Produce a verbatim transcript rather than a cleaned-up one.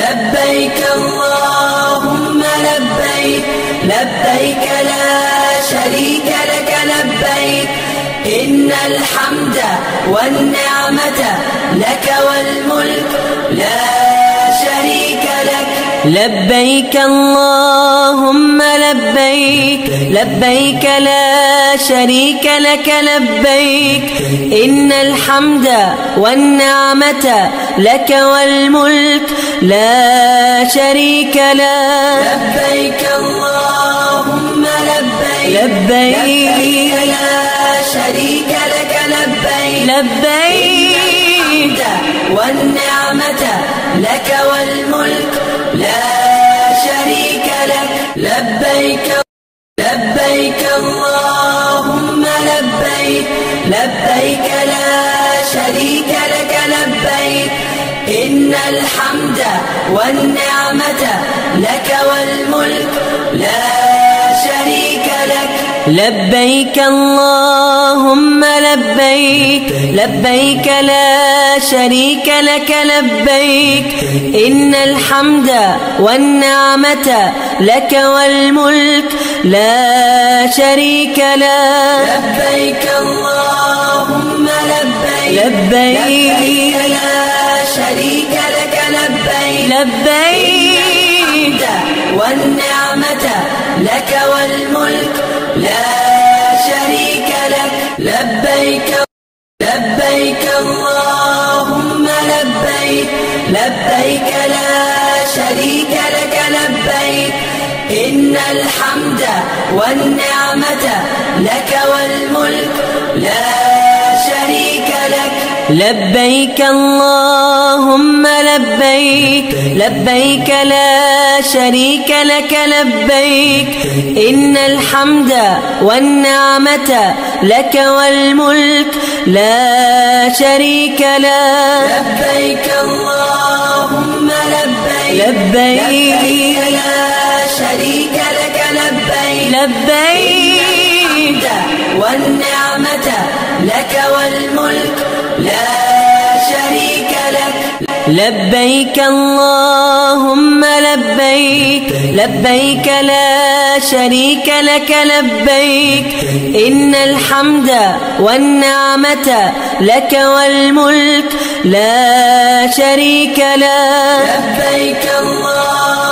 لبيك اللهم لبيك لبيك لا شريك لك لبيك إن الحمد والنعمة لك والملك لا شريك لك لبيك اللهم لبيك لبيك لا شريك لك لبيك إن الحمد والنعمة لك والملك لا شريك لك لبيك اللهم لبيك لبيك لا شريك لك لبيك لبيك والنعمة لك والملك لا شريك لك لبيك لبيك اللهم لبيك لبيك لا شريك لك لبيك إن الحمد والنعمة لك والملك لا شريك لك لبيك اللهم لبيك لبيك لا شريك لك لبيك إن الحمد والنعمة لك والملك لا شريك لك لبيك اللهم لبيك لبيك لا شريك لك لبيك لبيك والنعمة لك والملك لا شريك لك لبيك لبيك اللهم لبيك لبيك لا شريك لك لبيك إن الحمد والنعمة لك والملك لا شريك لك لبيك اللهم لبيك لبيك لا شريك لك لبيك إن الحمد والنعمة لك والملك لا شريك لك لبيك اللهم لبيك لبيك لا شريك لك لبيك لبيك والنعمة لك والملك لا شريك لك لبيك اللهم لبيك لبيك لا شريك لك لبيك إن الحمد والنعمة لك والملك لا شريك لك لبيك اللهم